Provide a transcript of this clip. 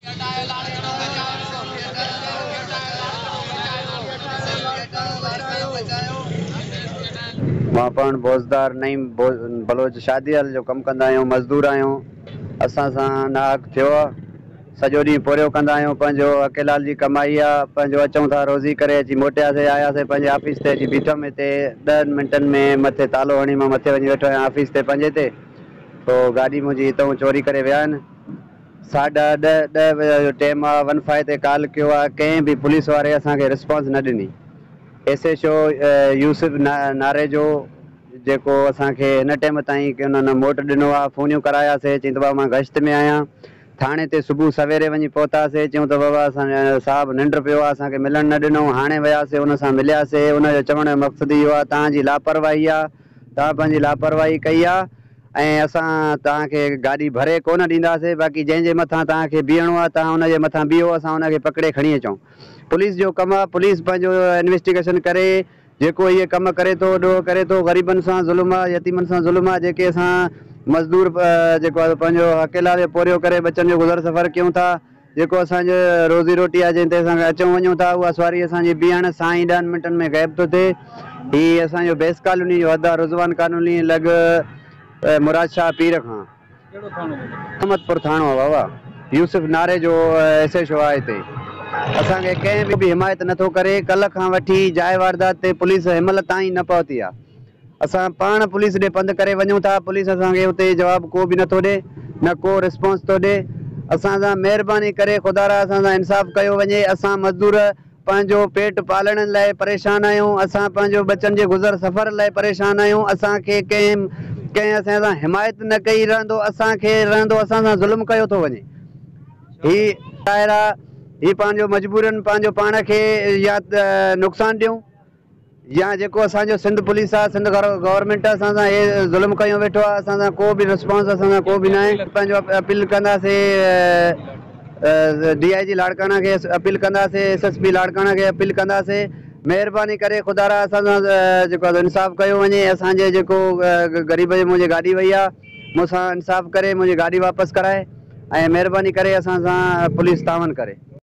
मां पाण बोज़दार नईम बलोच शादी हल जो कमु कंदा आहियूं, मज़दूर आहियूं। असां सां नाहक थियो आहे। सॼो ॾींहुं पोरियो कंदा आहियूं, पंहिंजो अकेलाल जी कमाई आहे, पंहिंजो अचूं था रोज़ी करे अची मोटियासीं, आयासीं पंहिंजे ऑफिस ते अची बीठमि हिते 10 मिंटनि में मथे तालो हणी मां मथे वञी वेठो आहियां ऑफिस ते पंहिंजे ते। पोइ गाॾी मुंहिंजी हितां चोरी करे विया आहिनि। 10:30 बजे जो टाइम आहे, 15 ते कॉल कयो आहे, कंहिं बि पुलिस वारे असांखे रिस्पॉन्स न ॾिनी। SHO यूसुफ नारे जो जेको असांखे हिन टाइम ताईं की उन्हनि मोट ॾिनो आहे, फ़ोनियूं करायासीं, चई त बाबा मां गश्त में आहियां। थाणे ते सुबुह सवेरे वञी पहुतासीं, चयूं त बाबा असां साहिबु निंड पियो आहे, असांखे मिलणु न ॾिनो। हाणे वियासीं, हुन सां मिलियासीं। हुनजो चवण जो मक़सदु इहो आहे तव्हांजी लापरवाही आहे, तव्हां पंहिंजी लापरवाही कई आहे ऐं असां तव्हांखे गाॾी भरे कोन ॾींदासीं। बाक़ी जंहिंजे मथां तव्हांखे बीहणो आहे तव्हां हुनजे मथां बीहो, असां हुनखे पकिड़े खणी अचूं। पुलिस जो कमु आहे, पुलिस पंहिंजो इन्वेस्टिगेशन करे जेको इहे कमु करे थो, ॾोह करे थो, ग़रीबनि सां ज़ुल्म आहे, यतीमनि सां ज़ुल्म आहे। जेके असां मज़दूर जेको आहे पंहिंजो अकेला पोरियो करे बचनि जो गुज़र सफ़र कयूं था, जेको असांजो रोज़ी रोटी आहे जंहिं ते असां अचूं वञूं था, उहा सवारी असांजी बीहण सां ई 10 मिंटनि में ग़ाइबु थो थिए। हीअ असांजो बेस कॉलोनी जो हद आहे, रुज़वान कॉलोनी लॻ मुराद शाह पीर खां। अहमदपुर थाणो आहे बाबा, यूसुफ नारे जो SHO आहे हिते। असांखे कंहिं बि हिमायत नथो करे। कल्ह खां वठी जाइ वारदात ते पुलिस हिनमहिल ताईं न पहुती आहे। असां पाण पुलिस ॾे पंधु करे वञूं था, पुलिस असांखे हुते जवाबु को बि नथो ॾिए, न को रिस्पॉन्स थो ॾिए। असां सां महिरबानी करे ख़ुदा रा असां सां इंसाफ़ु कयो वञे। असां मज़दूर पंहिंजो पेट पालण लाइ परेशान आहियूं, असां पंहिंजो बचनि जे गुज़र सफ़र लाइ परेशान आहियूं। असांखे कंहिं असां सां हिमायत न कई रहंदो, असांखे रहंदो असां सां ज़ुल्म कयो थो वञे। हीअ पंहिंजो मजबूरन पंहिंजो पाण खे या नुक़सानु ॾियूं, या जेको असांजो सिंध पुलिस आहे, सिंध गवर्नमेंट असां सां हे ज़ुल्म कयो वेठो आहे, असां सां को बि रिस्पॉन्स असां सां को बि न आहे। पंहिंजो अपील कंदासीं DIG लाड़काना खे, अपील कंदासीं SSP लाड़काना खे अपील कंदासीं, महिरबानी करे ख़ुदा रा असां सां जेको आहे इंसाफ़ु कयो वञे। असांजे जेको ग़रीब जे मुंहिंजी गाॾी वई आहे, मूंसां इंसाफ़ु करे मुंहिंजी गाॾी वापसि कराए ऐं महिरबानी करे असां सां पुलिस तावन करे।